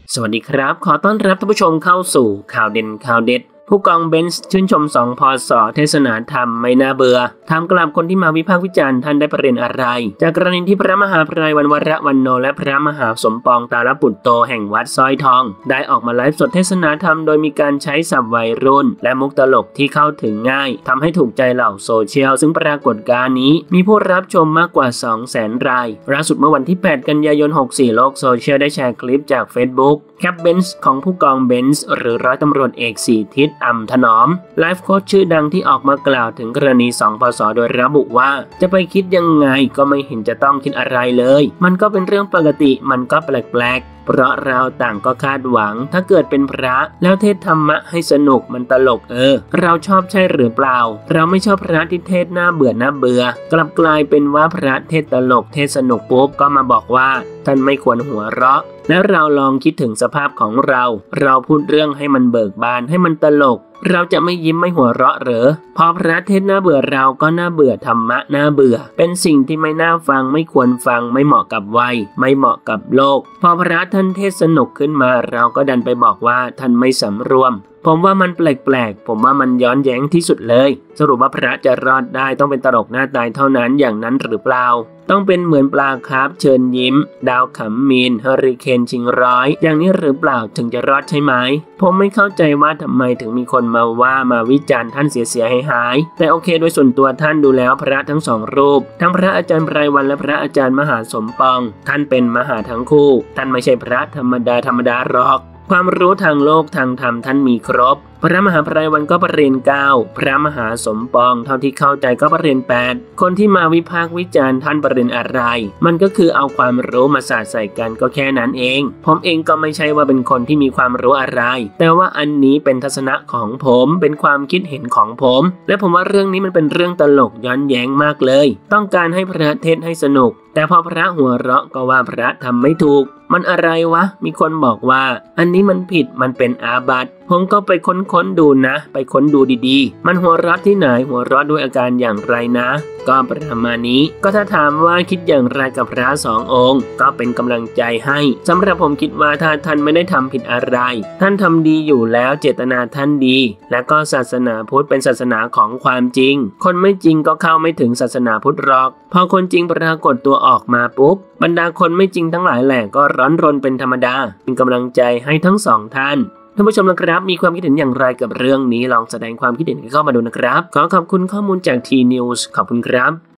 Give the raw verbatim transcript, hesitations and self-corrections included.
สวัสดีครับขอต้อนรับท่านผู้ชมเข้าสู่ข่าวเด่นข่าวเด็ดผู้กองเบนซ์ชื่นชมสองพศเทศนาธรรมไม่น่าเบื่อถามกลับคนที่มาวิพากษ์วิจารณ์ท่านได้ประเด็นอะไรจากกรณีที่พระมหาไพรวันวรวันโนและพระมหาสมปองตาลปุตโตแห่งวัดสร้อยทองได้ออกมาไลฟ์สดเทศนาธรรมโดยมีการใช้ศัพท์วัยรุ่นและมุกตลกที่เข้าถึงง่ายทำให้ถูกใจเหล่าโซเชียลซึ่งปรากฏการณ์นี้มีผู้รับชมมากกว่า สองแสน รายล่าสุดเมื่อวันที่แปดกันยายนหกสี่โลกโซเชียลได้แชร์คลิปจาก Facebook แคปเบนซ์ของผู้กองเบนซ์หรือร้อยตำรวจเอกสีทิศอ่ำถนอมไลฟ์โค้ชชื่อดังที่ออกมากล่าวถึงกรณีสองพศโดยระบุว่าจะไปคิดยังไงก็ไม่เห็นจะต้องคิดอะไรเลยมันก็เป็นเรื่องปกติมันก็แปลกๆเพราะเราต่างก็คาดหวังถ้าเกิดเป็นพระแล้วเทศธรรมะให้สนุกมันตลกเออเราชอบใช่หรือเปล่าเราไม่ชอบพระที่เทศน่าเบื่อน่าเบื่อกลับกลายเป็นว่าพระเทศตลกเทศสนุกปุ๊บก็มาบอกว่าท่านไม่ควรหัวเราะแล้วเราลองคิดถึงสภาพของเราเราพูดเรื่องให้มันเบิกบานให้มันตลกเราจะไม่ยิ้มไม่หัวเราะเหรอพอพระเทศน่าเบื่อเราก็น่าเบื่อธรรมะน่าเบื่อเป็นสิ่งที่ไม่น่าฟังไม่ควรฟังไม่เหมาะกับวัยไม่เหมาะกับโลกพอพระท่านเทศสนุกขึ้นมาเราก็ดันไปบอกว่าท่านไม่สำรวมผมว่ามันแปลกๆผมว่ามันย้อนแย้งที่สุดเลยสรุปว่าพระจะรอดได้ต้องเป็นตลกหน้าตายเท่านั้นอย่างนั้นหรือเปล่าต้องเป็นเหมือนปลาคาร์ฟเชิญยิ้มดาวขำมีนเฮอริเคนชิงร้อยอย่างนี้หรือเปล่าถึงจะรอดใช่ไหมผมไม่เข้าใจว่าทำไมถึงมีคนมาว่ามาวิจารณ์ท่านเสียเสียหายหายแต่โอเคโดยส่วนตัวท่านดูแล้วพระทั้งสองรูปทั้งพระอาจารย์ไพรวันและพระอาจารย์มหาสมปองท่านเป็นมหาทั้งคู่ท่านไม่ใช่พระธรรมดาธรรมดาหรอกความรู้ทางโลกทางธรรมท่านมีครบพระมหาไพรวันก็ประเรียนเก้าพระมหาสมปองเท่าที่เข้าใจก็ประเรียนแปดคนที่มาวิพากษ์วิจารณ์ท่านประเรียนอะไรมันก็คือเอาความรู้มาสาดใส่กันก็แค่นั้นเองผมเองก็ไม่ใช่ว่าเป็นคนที่มีความรู้อะไรแต่ว่าอันนี้เป็นทัศนะของผมเป็นความคิดเห็นของผมและผมว่าเรื่องนี้มันเป็นเรื่องตลกย้อนแย้งมากเลยต้องการให้พระเทศให้สนุกแต่พอพระหัวเราะก็ว่าพระทำไม่ถูกมันอะไรวะมีคนบอกว่าอันนี้มันผิดมันเป็นอาบัติผมก็ไปค้นๆดูนะไปค้นดูดีๆมันหัวเราะที่ไหนหัวเราะด้วยอาการอย่างไรนะก็ประมาณนี้ก็ถ้าถามว่าคิดอย่างไรกับพระสององค์ก็เป็นกำลังใจให้สำหรับผมคิดว่าถ้าท่านไม่ได้ทำผิดอะไรท่านทำดีอยู่แล้วเจตนาท่านดีและก็ศาสนาพุทธเป็นศาสนาของความจริงคนไม่จริงก็เข้าไม่ถึงศาสนาพุทธหรอกพอคนจริงปรากฏตัวออกมาปุ๊บบรรดาคนไม่จริงทั้งหลายแหล่ก็ร้อนรนเป็นธรรมดาเป็นกำลังใจให้ทั้งสองท่านท่านผู้ชมนะครับมีความคิดเห็นอย่างไรกับเรื่องนี้ลองแสดงความคิดเห็นเข้ามาดูนะครับขอขอบคุณข้อมูลจาก ที นิวส์ ขอบคุณครับ